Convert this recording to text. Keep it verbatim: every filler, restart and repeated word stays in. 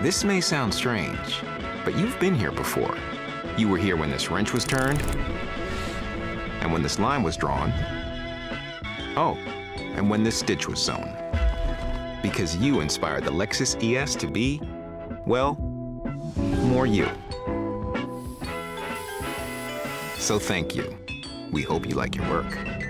This may sound strange, but you've been here before. You were here when this wrench was turned, and when this line was drawn. Oh, and when this stitch was sewn. Because you inspired the Lexus E S to be, well, more you. So thank you. We hope you like your work.